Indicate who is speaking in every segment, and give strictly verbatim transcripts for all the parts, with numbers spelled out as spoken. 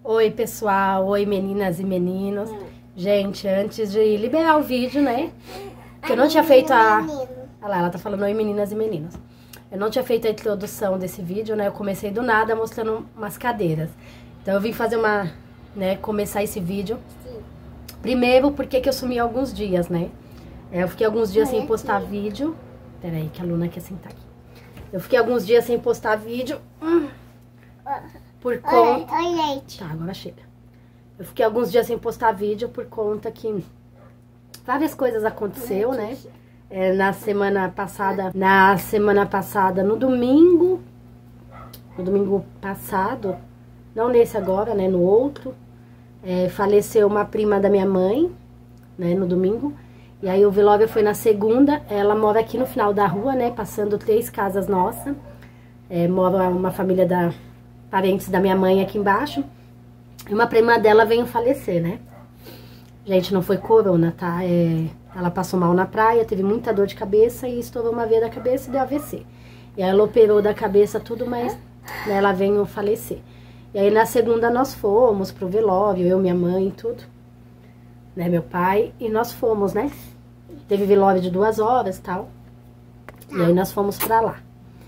Speaker 1: Oi, pessoal. Oi, meninas e meninos. Gente, antes de liberar o vídeo, né? Que eu não tinha feito a... Olha lá, ela tá falando oi, meninas e meninos. Eu não tinha feito a introdução desse vídeo, né? Eu comecei do nada mostrando umas cadeiras. Então eu vim fazer uma... né? Começar esse vídeo. Primeiro, porque que eu sumi alguns dias, né? Eu fiquei alguns dias sem postar vídeo. Peraí, que a Luna quer sentar aqui. Eu fiquei alguns dias sem postar vídeo. Hum, por conta...
Speaker 2: Oi, leite.
Speaker 1: Tá, agora chega. Eu fiquei alguns dias sem postar vídeo por conta que várias coisas aconteceu, né? É, na semana passada, na semana passada, no domingo, no domingo passado, não nesse agora, né, no outro, é, faleceu uma prima da minha mãe, né, no domingo. E aí o velório foi na segunda. Ela mora aqui no final da rua, né, passando três casas nossas. É, mora uma família da parentes da minha mãe aqui embaixo. E uma prima dela veio falecer, né? Gente, não foi corona, tá? É, ela passou mal na praia, teve muita dor de cabeça e estourou uma veia da cabeça e deu A V C. E aí ela operou da cabeça tudo, mas né, ela veio falecer. E aí na segunda nós fomos pro velório, eu, minha mãe e tudo. Né, meu pai, e nós fomos, né? Teve velório de duas horas e tal. E aí nós fomos pra lá.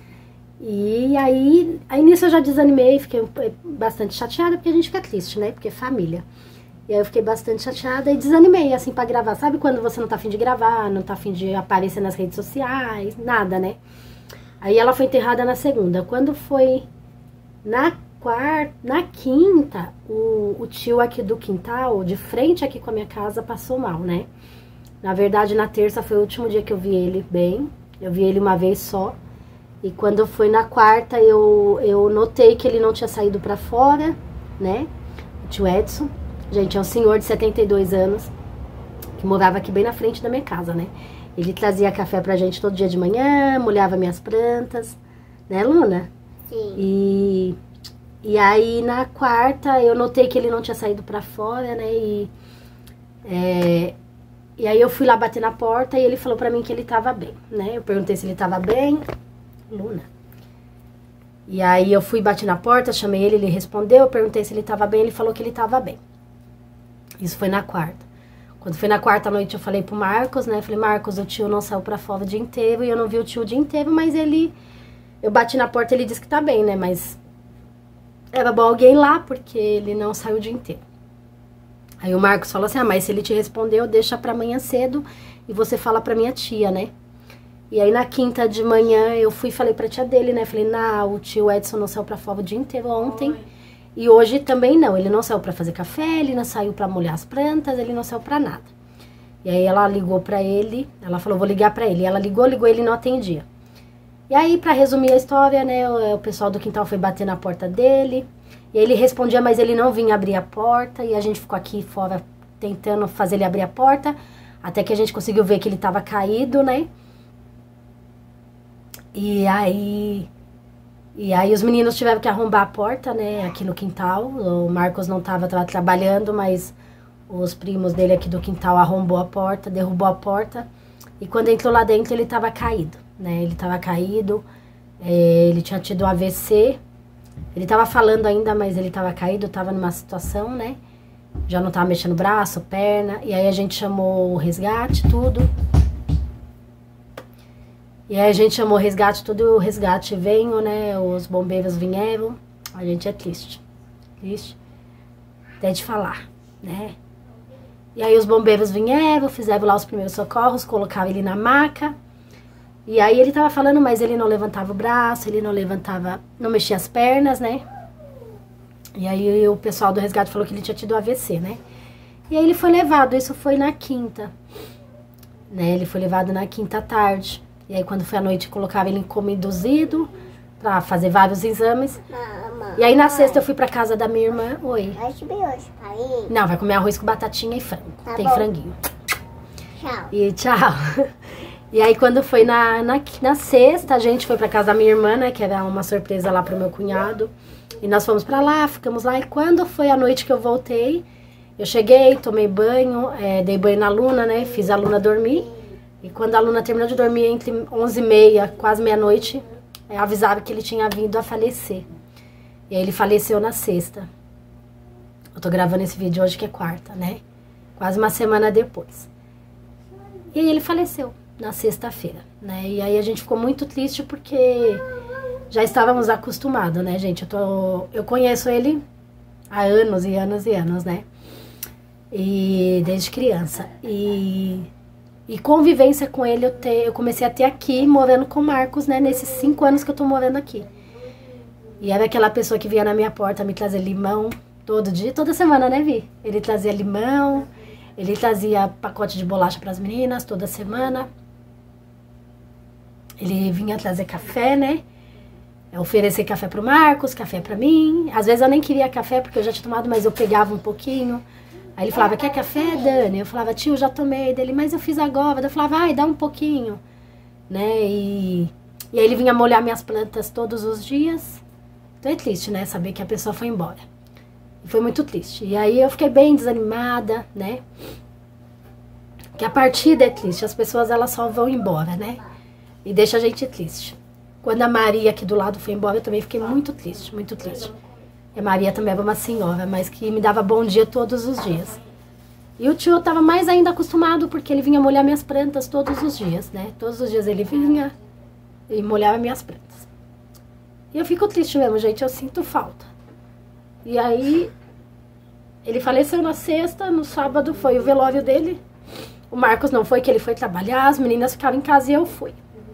Speaker 1: E aí, aí nisso eu já desanimei, fiquei bastante chateada, porque a gente fica triste, né? Porque é família. E aí eu fiquei bastante chateada e desanimei, assim, pra gravar. Sabe quando você não tá afim de gravar, não tá afim de aparecer nas redes sociais, nada, né? Aí ela foi enterrada na segunda. Quando foi na quarta, na quinta, o, o tio aqui do quintal, de frente aqui com a minha casa, passou mal, né? Na verdade, na terça foi o último dia que eu vi ele bem. Eu vi ele uma vez só. E quando foi na quarta, eu, eu notei que ele não tinha saído pra fora, né? O tio Edson. Gente, é um senhor de setenta e dois anos, que morava aqui bem na frente da minha casa, né? Ele trazia café pra gente todo dia de manhã, molhava minhas plantas, né, Luna?
Speaker 2: Sim.
Speaker 1: E, e aí, na quarta, eu notei que ele não tinha saído pra fora, né? E, é, e aí eu fui lá bater na porta e ele falou pra mim que ele tava bem, né? Eu perguntei se ele tava bem... Luna. E aí eu fui, bati na porta, chamei ele, ele respondeu, eu perguntei se ele tava bem, ele falou que ele tava bem. Isso foi na quarta. Quando foi na quarta noite eu falei pro Marcos, né, falei, Marcos, o tio não saiu pra fora o dia inteiro, e eu não vi o tio o dia inteiro, mas ele, eu bati na porta, ele disse que tá bem, né, mas era bom alguém lá, porque ele não saiu o dia inteiro. Aí o Marcos falou assim, ah, mas se ele te respondeu, deixa pra amanhã cedo, e você fala pra minha tia, né. E aí na quinta de manhã eu fui e falei pra tia dele, né? Falei, não, o tio Edson não saiu pra fora o dia inteiro ontem. Oi. E hoje também não. Ele não saiu pra fazer café, ele não saiu pra molhar as plantas, ele não saiu pra nada. E aí ela ligou pra ele, ela falou, vou ligar pra ele. E ela ligou, ligou, ele não atendia. E aí, pra resumir a história, né? O, o pessoal do quintal foi bater na porta dele. E aí ele respondia, mas ele não vinha abrir a porta. E a gente ficou aqui fora tentando fazer ele abrir a porta. Até que a gente conseguiu ver que ele tava caído, né? E aí, e aí os meninos tiveram que arrombar a porta, né, aqui no quintal. O Marcos não tava, tava trabalhando, mas os primos dele aqui do quintal arrombou a porta, derrubou a porta. E quando entrou lá dentro, ele tava caído, né, ele tava caído, é, ele tinha tido um A V C. Ele tava falando ainda, mas ele tava caído, tava numa situação, né, já não tava mexendo braço, perna. E aí a gente chamou o resgate, tudo. E aí a gente chamou o resgate, tudo, o resgate veio, né, os bombeiros vieram, a gente é triste, triste, até de falar, né. E aí os bombeiros vieram, fizeram lá os primeiros socorros, colocaram ele na maca, e aí ele tava falando, mas ele não levantava o braço, ele não levantava, não mexia as pernas, né. E aí o pessoal do resgate falou que ele tinha tido A V C, né. E aí ele foi levado, isso foi na quinta, né, ele foi levado na quinta à tarde. E aí, quando foi à noite, colocava ele em coma induzido pra fazer vários exames.
Speaker 2: Mama,
Speaker 1: e aí, na sexta, eu fui pra casa da minha irmã. Oi.
Speaker 2: Vai subir hoje, pai?
Speaker 1: Não, vai comer arroz com batatinha e frango.
Speaker 2: Tá
Speaker 1: Tem
Speaker 2: bom.
Speaker 1: franguinho.
Speaker 2: Tchau.
Speaker 1: E tchau. E aí, quando foi na, na, na sexta, a gente foi pra casa da minha irmã, né? Que era uma surpresa lá pro meu cunhado. E nós fomos pra lá, ficamos lá. E quando foi a noite que eu voltei, eu cheguei, tomei banho, é, dei banho na Luna, né? Fiz a Luna dormir. E quando a Luna terminou de dormir, entre onze e meia, quase meia-noite, é, avisaram que ele tinha vindo a falecer. E aí ele faleceu na sexta. Eu tô gravando esse vídeo hoje que é quarta, né? Quase uma semana depois. E aí ele faleceu na sexta-feira, né? E aí a gente ficou muito triste porque já estávamos acostumados, né, gente? Eu, tô, eu conheço ele há anos e anos e anos, né? E desde criança. E, e convivência com ele eu, te, eu comecei a ter aqui, morando com o Marcos, né? Nesses cinco anos que eu tô morando aqui. E era aquela pessoa que vinha na minha porta me trazer limão todo dia, toda semana, né, Vi? Ele trazia limão, ele trazia pacote de bolacha para as meninas toda semana. Ele vinha trazer café, né? Oferecer café pro Marcos, café pra mim. Às vezes eu nem queria café porque eu já tinha tomado, mas eu pegava um pouquinho. Aí ele falava, quer café, Dani? Eu falava, tio, já tomei dele, mas eu fiz agora. Eu falava, ai, dá um pouquinho, né? E, e aí ele vinha molhar minhas plantas todos os dias. Então é triste, né? Saber que a pessoa foi embora. E foi muito triste. E aí eu fiquei bem desanimada, né? Que a partida é triste. As pessoas, elas só vão embora, né? E deixa a gente triste. Quando a Maria aqui do lado foi embora, eu também fiquei muito triste, muito triste. E a Maria também era uma senhora, mas que me dava bom dia todos os dias. E o tio estava mais ainda acostumado, porque ele vinha molhar minhas plantas todos os dias, né? Todos os dias ele vinha e molhava minhas plantas. E eu fico triste mesmo, gente, eu sinto falta. E aí, ele faleceu na sexta, no sábado foi o velório dele. O Marcos não foi, que ele foi trabalhar, as meninas ficaram em casa e eu fui.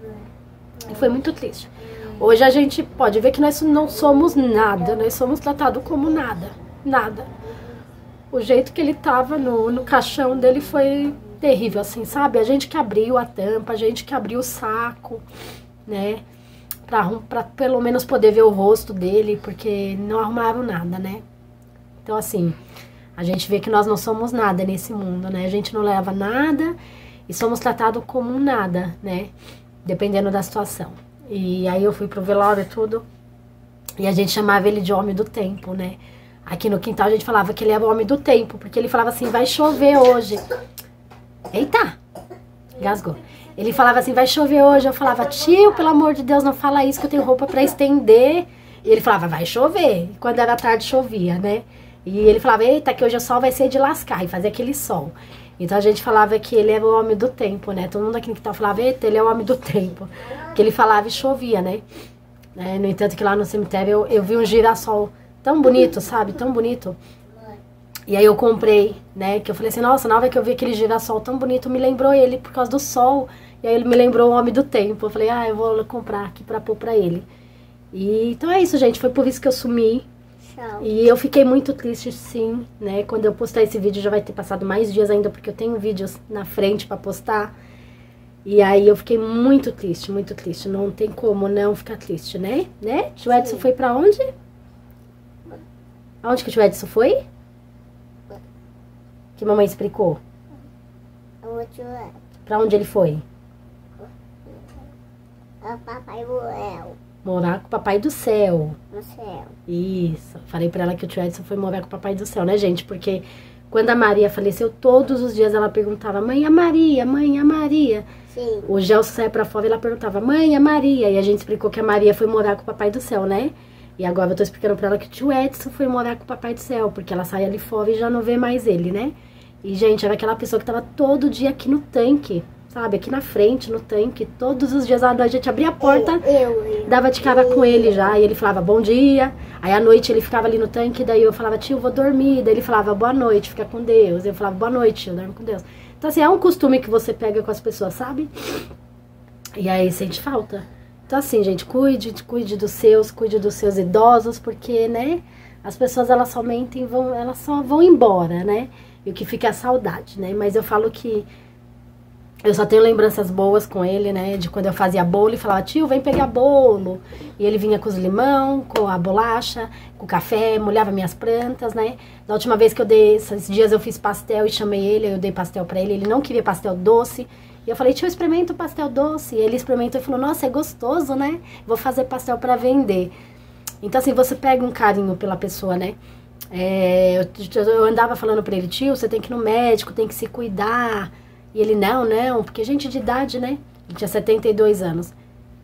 Speaker 1: E foi muito triste. Hoje a gente pode ver que nós não somos nada, nós somos tratados como nada, nada. O jeito que ele tava no, no caixão dele foi terrível, assim, sabe? A gente que abriu a tampa, a gente que abriu o saco, né? Pra, pra pelo menos poder ver o rosto dele, porque não arrumaram nada, né? Então, assim, a gente vê que nós não somos nada nesse mundo, né? A gente não leva nada e somos tratados como um nada, né? Dependendo da situação. E aí eu fui pro velório e tudo, e a gente chamava ele de homem do tempo, né? Aqui no quintal a gente falava que ele era o homem do tempo, porque ele falava assim, vai chover hoje. Eita! Gasgou. Ele falava assim, vai chover hoje. Eu falava, tio, pelo amor de Deus, não fala isso que eu tenho roupa pra estender. E ele falava, vai chover. E quando era tarde chovia, né? E ele falava, eita, que hoje o sol vai ser de lascar, e fazia aquele sol. Então a gente falava que ele era o homem do tempo, né? Todo mundo aqui no quintal falava, eita, ele é o homem do tempo. Que ele falava e chovia, né? É, no entanto que lá no cemitério eu, eu vi um girassol tão bonito, sabe? Tão bonito. E aí eu comprei, né? Que eu falei assim, nossa, na hora que eu vi aquele girassol tão bonito, me lembrou ele por causa do sol. E aí ele me lembrou o homem do tempo. Eu falei, ah, eu vou comprar aqui pra pôr pra ele. E então é isso, gente. Foi por isso que eu sumi. Tchau. E eu fiquei muito triste, sim, né? Quando eu postar esse vídeo já vai ter passado mais dias ainda, porque eu tenho vídeos na frente pra postar. E aí eu fiquei muito triste, muito triste. Não tem como não ficar triste, né? Né? O Edson foi pra onde? Aonde que o Edson foi? Que mamãe explicou. Pra onde ele foi?
Speaker 2: O Papai Noel.
Speaker 1: Morar com o Papai do Céu.
Speaker 2: No céu.
Speaker 1: Isso. Falei pra ela que o tio Edson foi morar com o Papai do Céu, né, gente? Porque quando a Maria faleceu, todos os dias ela perguntava, mãe, a Maria, mãe, a Maria.
Speaker 2: Sim.
Speaker 1: O Gelson saia pra fora e ela perguntava, mãe, a Maria. E a gente explicou que a Maria foi morar com o Papai do Céu, né? E agora eu tô explicando pra ela que o tio Edson foi morar com o Papai do Céu, porque ela sai ali fora e já não vê mais ele, né? E, gente, era aquela pessoa que tava todo dia aqui no tanque, sabe? Aqui na frente, no tanque. Todos os dias a gente abria a porta,
Speaker 2: eu, eu,
Speaker 1: dava de cara com ele já. E ele falava, bom dia. Aí, à noite, ele ficava ali no tanque. Daí eu falava, tio, vou dormir. Daí ele falava, boa noite, fica com Deus. Eu falava, boa noite, tio, dorme com Deus. Então, assim, é um costume que você pega com as pessoas, sabe? E aí, sente falta. Então, assim, gente, cuide, cuide dos seus, cuide dos seus idosos, porque, né, as pessoas, elas somente vão, elas só vão embora, né? E o que fica é a saudade, né? Mas eu falo que eu só tenho lembranças boas com ele, né? De quando eu fazia bolo e falava, tio, vem pegar bolo. E ele vinha com os limão, com a bolacha, com o café, molhava minhas plantas, né? Da última vez que eu dei, esses dias eu fiz pastel e chamei ele, eu dei pastel pra ele, ele não queria pastel doce. E eu falei, tio, experimenta o pastel doce. E ele experimentou e falou, nossa, é gostoso, né? Vou fazer pastel pra vender. Então, assim, você pega um carinho pela pessoa, né? É, eu, eu andava falando pra ele, tio, você tem que ir no médico, tem que se cuidar. E ele, não, não, porque gente de idade, né? Ele tinha setenta e dois anos.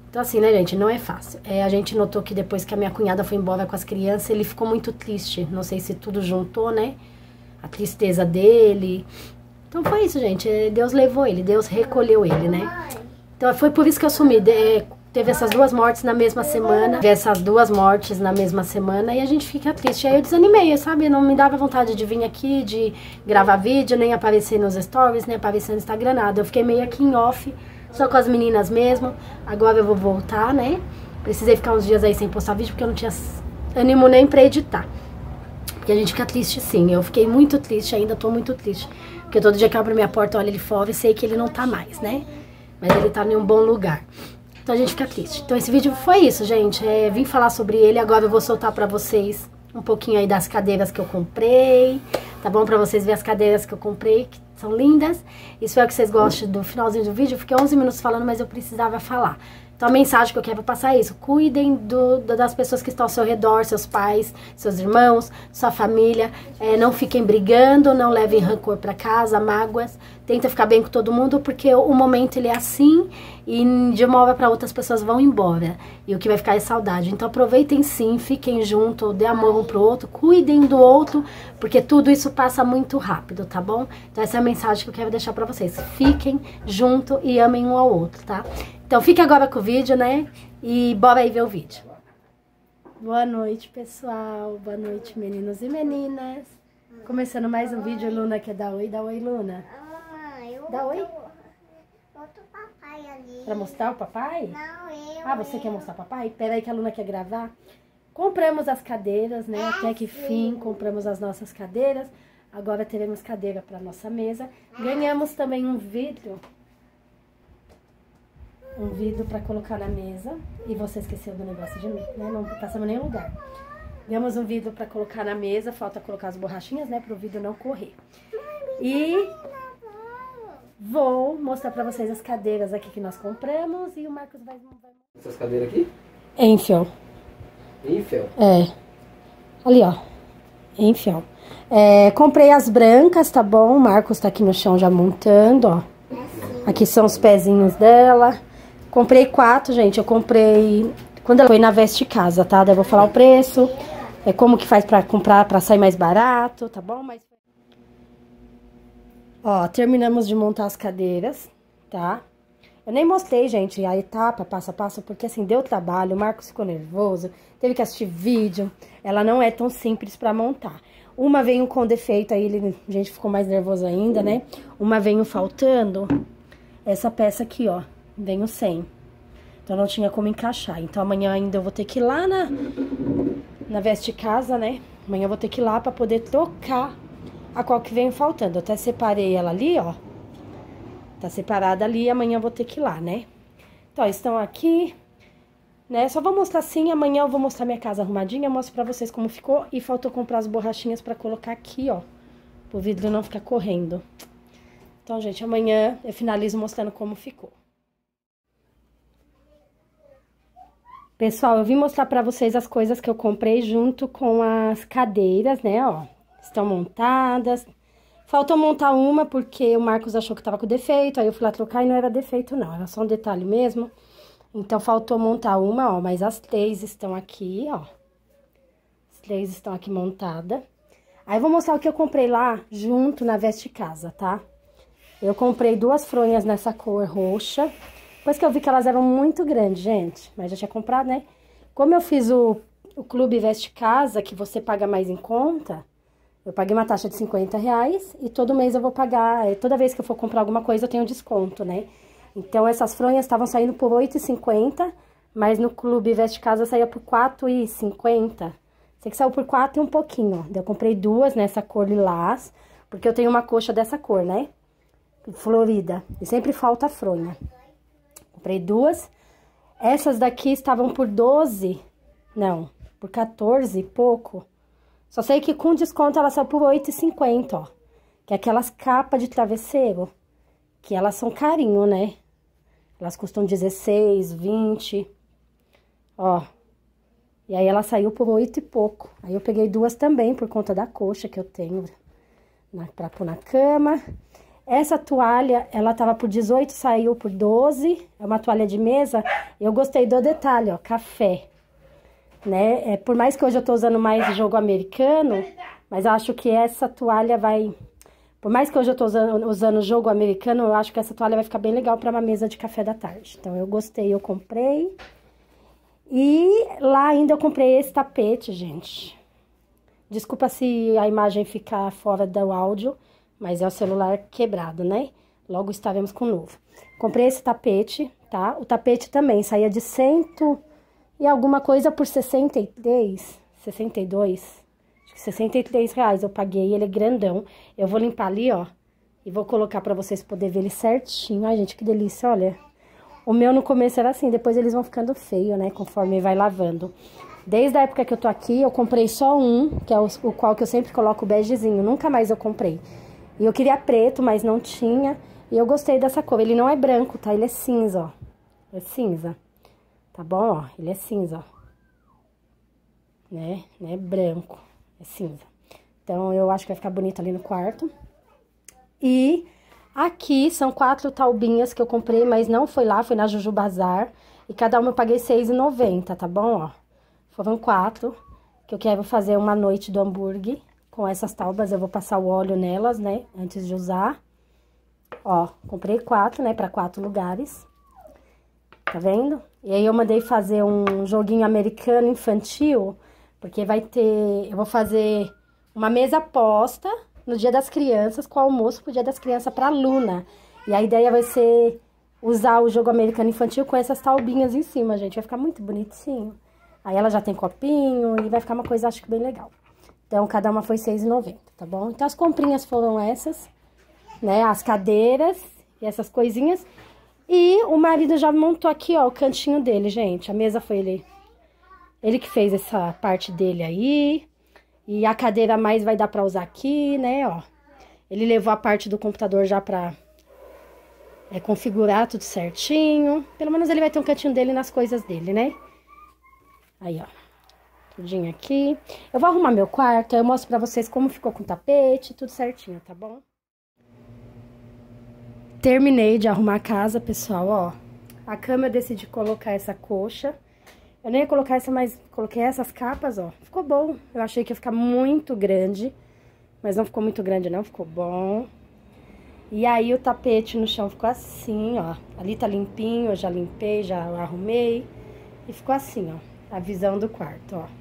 Speaker 1: Então assim, né, gente, não é fácil. É, a gente notou que depois que a minha cunhada foi embora com as crianças, ele ficou muito triste. Não sei se tudo juntou, né? A tristeza dele. Então foi isso, gente. Deus levou ele, Deus recolheu ele, né? Então foi por isso que eu sumi. De, teve essas duas mortes na mesma semana. Teve essas duas mortes na mesma semana e a gente fica triste. Aí eu desanimei, sabe? Não me dava vontade de vir aqui, de gravar vídeo, nem aparecer nos stories, nem aparecer no Instagram, nada. Eu fiquei meio aqui em off, só com as meninas mesmo. Agora eu vou voltar, né? Precisei ficar uns dias aí sem postar vídeo porque eu não tinha ânimo nem pra editar. Porque a gente fica triste sim. Eu fiquei muito triste, ainda tô muito triste. Porque todo dia que eu abro minha porta, olho ele fora e sei que ele não tá mais, né? Mas ele tá em um bom lugar. Então a gente fica triste. Então esse vídeo foi isso, gente. É, vim falar sobre ele. Agora eu vou soltar pra vocês um pouquinho aí das cadeiras que eu comprei. Tá bom? Pra vocês verem as cadeiras que eu comprei, que são lindas. Espero que vocês gostem do finalzinho do vídeo. Eu fiquei onze minutos falando, mas eu precisava falar. Então a mensagem que eu quero passar é isso. Cuidem do, das pessoas que estão ao seu redor, seus pais, seus irmãos, sua família. É, não fiquem brigando, não levem rancor pra casa, mágoas. Tenta ficar bem com todo mundo, porque o momento ele é assim e de uma hora pra outra as pessoas vão embora. E o que vai ficar é saudade. Então aproveitem sim, fiquem juntos, dê amor um pro outro, cuidem do outro, porque tudo isso passa muito rápido, tá bom? Então essa é a mensagem que eu quero deixar pra vocês. Fiquem juntos e amem um ao outro, tá? Então fique agora com o vídeo, né? E bora aí ver o vídeo. Boa noite, pessoal. Boa noite, meninos e meninas. Começando mais um vídeo, Luna quer dar oi. Dá oi, Luna.
Speaker 2: Ah, eu
Speaker 1: Dá oi.
Speaker 2: Outro papai ali.
Speaker 1: Pra mostrar o papai?
Speaker 2: Não, eu.
Speaker 1: Ah, você
Speaker 2: eu.
Speaker 1: quer mostrar o papai? Pera aí que a Luna quer gravar. Compramos as cadeiras, né? Até que fim, compramos as nossas cadeiras. Agora teremos cadeira pra nossa mesa. Ganhamos também um vidro. Um vidro pra colocar na mesa. E você esqueceu do negócio de mim, né? Não passamos nem lugar. Ganhamos um vidro pra colocar na mesa. Falta colocar as borrachinhas, né? Pro vidro não correr. E vou mostrar pra vocês as cadeiras aqui que nós compramos. E o Marcos vai...
Speaker 3: Essas cadeiras aqui?
Speaker 1: Enfio.
Speaker 3: Enfio?
Speaker 1: É. Ali, ó. Enfio. É, comprei as brancas, tá bom? O Marcos tá aqui no chão já montando, ó. Aqui são os pezinhos dela. Comprei quatro, gente. Eu comprei quando ela foi na Veste Casa, tá? Daí eu vou falar o preço. É como que faz pra comprar, pra sair mais barato, tá bom? Mas... Ó, terminamos de montar as cadeiras, tá? Eu nem mostrei, gente, a etapa, passo a passo, porque assim, deu trabalho. O Marcos ficou nervoso, teve que assistir vídeo. Ela não é tão simples pra montar. Uma veio com defeito, aí ele, a gente ficou mais nervoso ainda, né? Uma veio faltando essa peça aqui, ó. Venho sem. Então não tinha como encaixar. Então amanhã ainda eu vou ter que ir lá na, na Veste Casa, né? Amanhã eu vou ter que ir lá pra poder trocar a qual que veio faltando. Eu até separei ela ali, ó. Tá separada ali, amanhã eu vou ter que ir lá, né? Então, estão aqui, né? Só vou mostrar assim, amanhã eu vou mostrar minha casa arrumadinha, eu mostro pra vocês como ficou. E faltou comprar as borrachinhas pra colocar aqui, ó. Pro vidro não ficar correndo. Então, gente, amanhã eu finalizo mostrando como ficou. Pessoal, eu vim mostrar pra vocês as coisas que eu comprei junto com as cadeiras, né, ó. Estão montadas. Faltou montar uma porque o Marcos achou que tava com defeito, aí eu fui lá trocar e não era defeito não, era só um detalhe mesmo. Então, faltou montar uma, ó, mas as três estão aqui, ó. As três estão aqui montadas. Aí, eu vou mostrar o que eu comprei lá junto na Veste Casa, tá? Eu comprei duas fronhas nessa cor roxa. Depois que eu vi que elas eram muito grandes, gente, mas já tinha comprado, né? Como eu fiz o, o Clube Veste Casa, que você paga mais em conta, eu paguei uma taxa de cinquenta reais e todo mês eu vou pagar, toda vez que eu for comprar alguma coisa eu tenho desconto, né? Então, essas fronhas estavam saindo por oito reais e cinquenta centavos, mas no Clube Veste Casa saía por quatro reais e cinquenta centavos. Sei que saiu por quatro e um pouquinho, ó. Eu comprei duas nessa cor lilás, porque eu tenho uma coxa dessa cor, né? Florida. E sempre falta a fronha. Comprei duas. Essas daqui estavam por doze, não, por quatorze e pouco. Só sei que com desconto ela saiu por oito reais e cinquenta centavos, ó. Que é aquelas capas de travesseiro, que elas são carinho, né? Elas custam dezesseis, vinte, ó. E aí ela saiu por oito e pouco. Aí eu peguei duas também por conta da coxa que eu tenho na, pra pôr na cama. Essa toalha, ela tava por dezoito, saiu por doze. É uma toalha de mesa. Eu gostei do detalhe, ó, café. Né? É, por mais que hoje eu tô usando mais jogo americano, mas acho que essa toalha vai... Por mais que hoje eu tô usando, usando jogo americano, eu acho que essa toalha vai ficar bem legal pra uma mesa de café da tarde. Então, eu gostei, eu comprei. E lá ainda eu comprei esse tapete, gente. Desculpa se a imagem ficar fora do áudio, mas é o celular quebrado, né? Logo estaremos com o novo. Comprei esse tapete, tá? O tapete também saía de cento e alguma coisa por sessenta e três, sessenta e dois, acho que sessenta e três reais eu paguei. Ele é grandão. Eu vou limpar ali, ó, e vou colocar pra vocês poderem ver ele certinho. Ai, gente, que delícia, olha. O meu no começo era assim, depois eles vão ficando feio, né, conforme vai lavando. Desde a época que eu tô aqui, eu comprei só um, que é o, o qual que eu sempre coloco o begezinho. Nunca mais eu comprei. E eu queria preto, mas não tinha. E eu gostei dessa cor. Ele não é branco, tá? Ele é cinza, ó. É cinza. Tá bom, ó? Ele é cinza, ó. Né? Não é branco. É cinza. Então, eu acho que vai ficar bonito ali no quarto. E... aqui são quatro taubinhas que eu comprei, mas não foi lá, foi na Juju Bazar. E cada uma eu paguei seis reais e noventa centavos, tá bom, ó? Foram quatro, que eu quero fazer uma noite do hambúrguer com essas taubas. Eu vou passar o óleo nelas, né, antes de usar. Ó, comprei quatro, né, pra quatro lugares. Tá vendo? E aí eu mandei fazer um joguinho americano infantil, porque vai ter... eu vou fazer uma mesa posta... no Dia das Crianças, com o almoço pro Dia das Crianças pra Luna. E a ideia vai ser usar o jogo americano infantil com essas taubinhas em cima, gente. Vai ficar muito bonitinho. Aí ela já tem copinho e vai ficar uma coisa, acho que bem legal. Então, cada uma foi seis reais e noventa centavos, tá bom? Então, as comprinhas foram essas, né? As cadeiras e essas coisinhas. E o marido já montou aqui, ó, o cantinho dele, gente. A mesa foi ele... ele que fez essa parte dele aí... E a cadeira mais vai dar pra usar aqui, né, ó. Ele levou a parte do computador já pra é, configurar tudo certinho. Pelo menos ele vai ter um cantinho dele nas coisas dele, né? Aí, ó. Tudinho aqui. Eu vou arrumar meu quarto, eu mostro pra vocês como ficou com o tapete, tudo certinho, tá bom? Terminei de arrumar a casa, pessoal, ó. A cama eu decidi colocar essa coxa. Eu nem ia colocar essa, mas coloquei essas capas, ó. Ficou bom. Eu achei que ia ficar muito grande, mas não ficou muito grande, não. Ficou bom. E aí, o tapete no chão ficou assim, ó. Ali tá limpinho, eu já limpei, já arrumei. E ficou assim, ó. A visão do quarto, ó.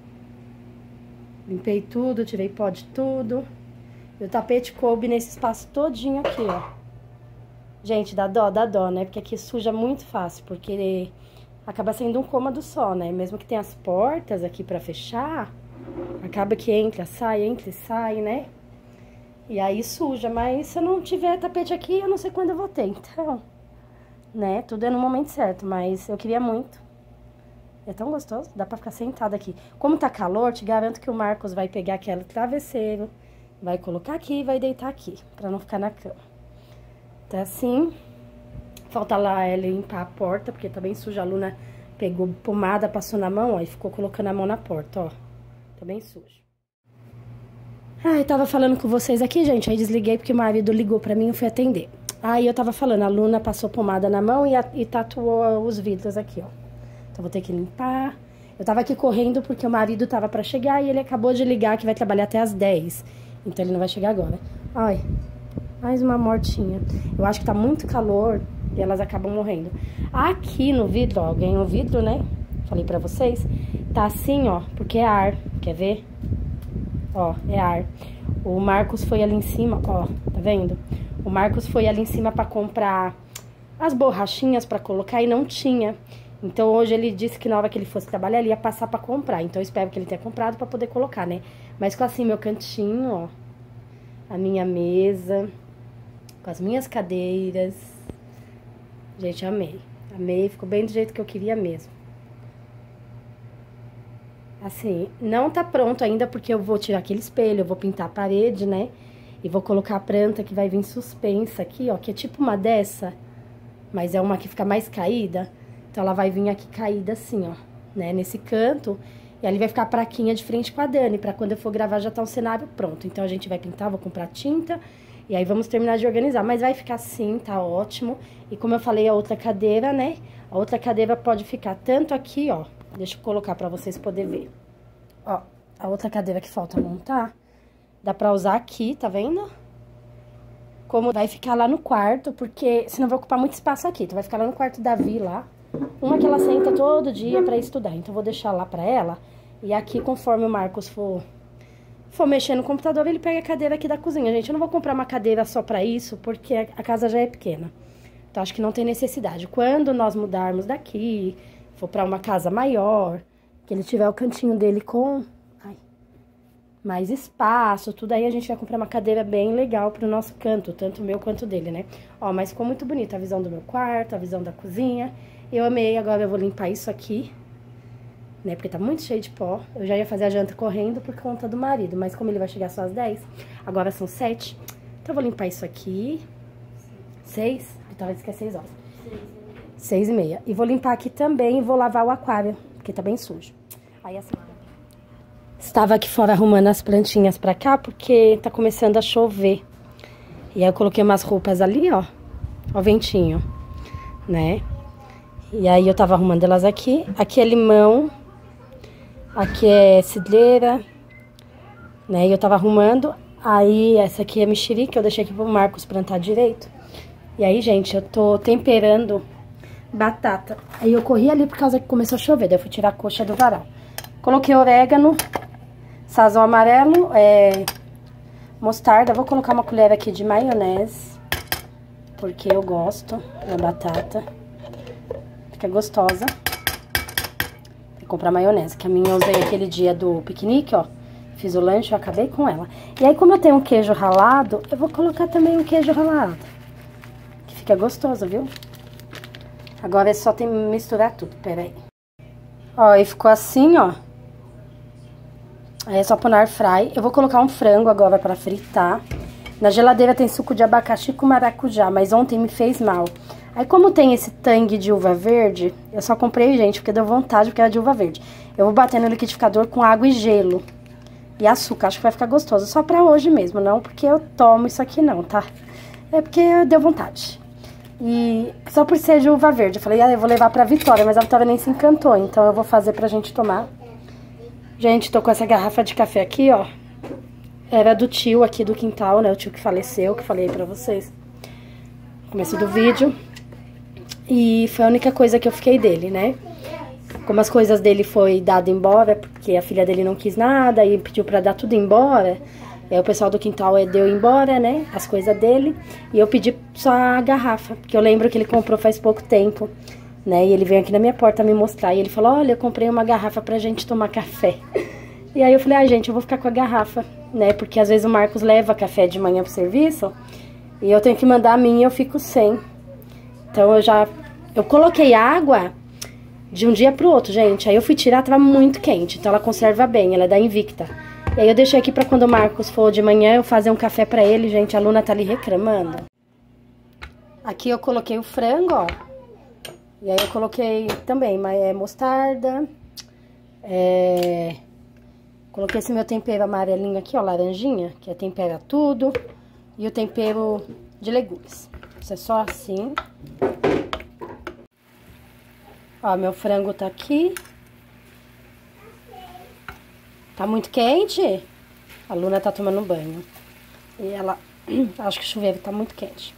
Speaker 1: Limpei tudo, tirei pó de tudo. E o tapete coube nesse espaço todinho aqui, ó. Gente, dá dó, dá dó, né? Porque aqui suja muito fácil, porque... acaba sendo um cômodo só, né? Mesmo que tenha as portas aqui pra fechar, acaba que entra, sai, entra e sai, né? E aí suja, mas se eu não tiver tapete aqui, eu não sei quando eu vou ter, então... né? Tudo é no momento certo, mas eu queria muito. É tão gostoso, dá pra ficar sentada aqui. Como tá calor, te garanto que o Marcos vai pegar aquele travesseiro, vai colocar aqui e vai deitar aqui, pra não ficar na cama. Então, assim... falta lá ela limpar a porta, porque tá bem suja. A Luna pegou pomada, passou na mão, ó, e ficou colocando a mão na porta, ó. Tá bem sujo. Ai, tava falando com vocês aqui, gente, aí desliguei porque o marido ligou pra mim e eu fui atender. Aí eu tava falando, a Luna passou pomada na mão e, a, e tatuou os vidros aqui, ó. Então vou ter que limpar. Eu tava aqui correndo porque o marido tava pra chegar e ele acabou de ligar que vai trabalhar até as dez. Então ele não vai chegar agora. Ai, mais uma mortinha. Eu acho que tá muito calor... e elas acabam morrendo. Aqui no vidro, ó, ganhei um vidro, né? Falei pra vocês. Tá assim, ó, porque é ar. Quer ver? Ó, é ar. O Marcos foi ali em cima, ó, tá vendo? O Marcos foi ali em cima pra comprar as borrachinhas pra colocar e não tinha. Então, hoje ele disse que na hora que ele fosse trabalhar, ele ia passar pra comprar. Então, eu espero que ele tenha comprado pra poder colocar, né? Mas ficou assim, meu cantinho, ó. A minha mesa. Com as minhas cadeiras. Gente, amei. Amei, ficou bem do jeito que eu queria mesmo. Assim, não tá pronto ainda porque eu vou tirar aquele espelho, eu vou pintar a parede, né? E vou colocar a planta que vai vir suspensa aqui, ó, que é tipo uma dessa, mas é uma que fica mais caída. Então, ela vai vir aqui caída assim, ó, né? Nesse canto. E ali vai ficar a praquinha de frente com a Dani, pra quando eu for gravar já tá um cenário pronto. Então a gente vai pintar, vou comprar tinta, e aí vamos terminar de organizar. Mas vai ficar assim, tá ótimo. E como eu falei, a outra cadeira, né? A outra cadeira pode ficar tanto aqui, ó. Deixa eu colocar pra vocês poderem ver. Ó, a outra cadeira que falta montar, dá pra usar aqui, tá vendo? Como vai ficar lá no quarto, porque senão vai ocupar muito espaço aqui. Então vai ficar lá no quarto da Vi, lá. Uma que ela senta todo dia pra estudar. Então eu vou deixar lá pra ela. E aqui, conforme o Marcos for, for mexer no computador, ele pega a cadeira aqui da cozinha. Gente, eu não vou comprar uma cadeira só pra isso, porque a casa já é pequena. Então, acho que não tem necessidade. Quando nós mudarmos daqui, for pra uma casa maior, que ele tiver o cantinho dele com ai, mais espaço, tudo aí, a gente vai comprar uma cadeira bem legal pro nosso canto, tanto o meu quanto dele, né? Ó, mas ficou muito bonita a visão do meu quarto, a visão da cozinha. Eu amei, agora eu vou limpar isso aqui, né? Porque tá muito cheio de pó. Eu já ia fazer a janta correndo por conta do marido, mas como ele vai chegar só às dez, agora são sete. Então eu vou limpar isso aqui. seis, então isso que é seis horas. seis e meia. E vou limpar aqui também e vou lavar o aquário, porque tá bem sujo. Aí assim, estava aqui fora arrumando as plantinhas pra cá, porque tá começando a chover. E aí eu coloquei umas roupas ali, ó. Ó o ventinho, né? E aí eu tava arrumando elas aqui. Aqui é limão. Aqui é cidreira, né? E eu tava arrumando. Aí essa aqui é mexerica, eu deixei aqui pro Marcos plantar direito. E aí, gente, eu tô temperando batata. Aí eu corri ali por causa que começou a chover, daí eu fui tirar a coxa do varal. Coloquei orégano, sazão amarelo, é, mostarda. Vou colocar uma colher aqui de maionese, porque eu gosto da batata. Fica gostosa. Vou comprar maionese, que a minha eu usei aquele dia do piquenique, ó. Fiz o lanche, eu acabei com ela. E aí, como eu tenho um queijo ralado, eu vou colocar também um queijo ralado. Que fica gostoso, viu? Agora é só tem misturar tudo, peraí. Ó, e ficou assim, ó. Aí é só pôr na air fry. Eu vou colocar um frango agora pra fritar. Na geladeira tem suco de abacaxi com maracujá, mas ontem me fez mal. Aí como tem esse tangue de uva verde, eu só comprei, gente, porque deu vontade, porque era de uva verde. Eu vou bater no liquidificador com água e gelo. E açúcar, acho que vai ficar gostoso. Só pra hoje mesmo, não porque eu tomo isso aqui não, tá? É porque deu vontade. E só por ser de uva verde, eu falei, ah, eu vou levar pra Vitória, mas a Vitória nem se encantou, então eu vou fazer pra gente tomar. Gente, tô com essa garrafa de café aqui, ó. Era do tio aqui do quintal, né? O tio que faleceu, que falei pra vocês no começo do vídeo. E foi a única coisa que eu fiquei dele, né? Como as coisas dele foi dado embora, porque a filha dele não quis nada e pediu pra dar tudo embora. Aí o pessoal do quintal deu embora, né? As coisas dele. E eu pedi só a garrafa, porque eu lembro que ele comprou faz pouco tempo, né? E ele veio aqui na minha porta me mostrar. E ele falou, olha, eu comprei uma garrafa pra gente tomar café. E aí eu falei, ah, gente, eu vou ficar com a garrafa, né? Porque às vezes o Marcos leva café de manhã pro serviço e eu tenho que mandar a minha e eu fico sem. Então eu já... Eu coloquei água de um dia pro outro, gente. Aí eu fui tirar, tava muito quente. Então ela conserva bem, ela é da Invicta. E aí eu deixei aqui pra quando o Marcos for de manhã eu fazer um café pra ele, gente. A Luna tá ali reclamando. Aqui eu coloquei o frango, ó. E aí eu coloquei também é, mostarda. É... Coloquei esse meu tempero amarelinho aqui, ó, laranjinha. Que é tempera tudo. E o tempero de legumes. Isso é só assim. Ó, meu frango tá aqui. Tá muito quente? A Luna tá tomando banho. E ela... Acho que o chuveiro tá muito quente.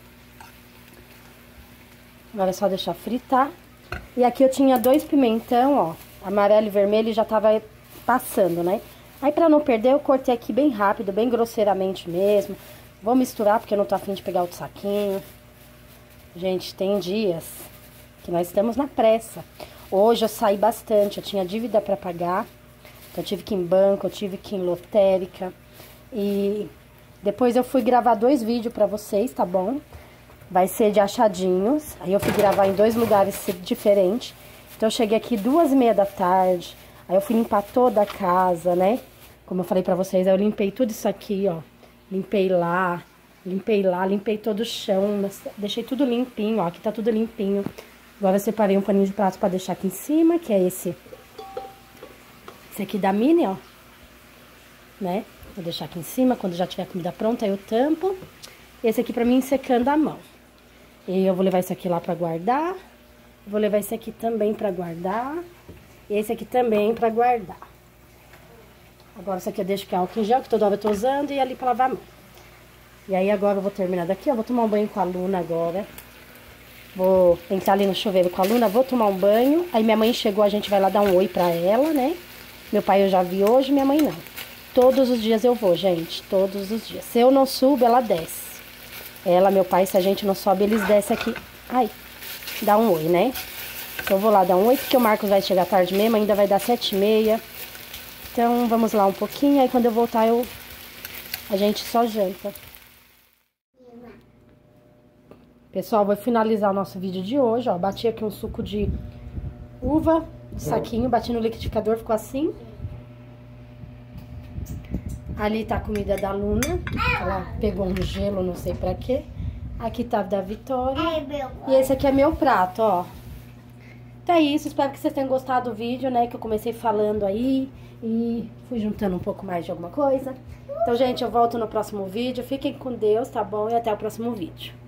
Speaker 1: Agora é só deixar fritar. E aqui eu tinha dois pimentão, ó. Amarelo e vermelho e já tava passando, né? Aí pra não perder eu cortei aqui bem rápido, bem grosseiramente mesmo. Vou misturar porque eu não tô afim de pegar outro saquinho. Gente, tem dias que nós estamos na pressa. Hoje eu saí bastante, eu tinha dívida pra pagar. Então eu tive que ir em banco, eu tive que ir em lotérica. E depois eu fui gravar dois vídeos pra vocês, tá bom? Vai ser de achadinhos. Aí eu fui gravar em dois lugares diferentes. Então eu cheguei aqui duas e meia da tarde. Aí eu fui limpar toda a casa, né? Como eu falei pra vocês, aí eu limpei tudo isso aqui, ó. Limpei lá, limpei lá, limpei todo o chão. Deixei tudo limpinho, ó. Aqui tá tudo limpinho. Agora eu separei um paninho de prato pra deixar aqui em cima, que é esse Esse aqui da Mini, ó. Né? Vou deixar aqui em cima, quando já tiver a comida pronta, eu tampo. Esse aqui pra mim secando a mão. E eu vou levar isso aqui lá pra guardar. Vou levar esse aqui também pra guardar. E esse aqui também pra guardar. Agora isso aqui eu deixo que é álcool em gel, que toda hora eu tô usando, e ali pra lavar a mão. E aí agora eu vou terminar daqui, eu vou tomar um banho com a Luna agora. Vou entrar ali no chuveiro com a Luna, vou tomar um banho. Aí minha mãe chegou, a gente vai lá dar um oi pra ela, né? Meu pai eu já vi hoje, minha mãe não. Todos os dias eu vou, gente, todos os dias. Se eu não subo, ela desce. Ela, meu pai, se a gente não sobe, eles descem aqui. Ai, dá um oi, né? Então eu vou lá dar um oi, porque o Marcos vai chegar tarde mesmo, ainda vai dar sete e meia. Então vamos lá um pouquinho, aí quando eu voltar eu a gente só janta. Pessoal, vou finalizar o nosso vídeo de hoje, ó. Bati aqui um suco de uva, de saquinho, bati no liquidificador, ficou assim. Ali tá a comida da Luna, ela pegou um gelo, não sei pra quê. Aqui tá da Vitória. E esse aqui é meu prato, ó. Então é isso, espero que vocês tenham gostado do vídeo, né? Que eu comecei falando aí e fui juntando um pouco mais de alguma coisa. Então, gente, eu volto no próximo vídeo. Fiquem com Deus, tá bom? E até o próximo vídeo.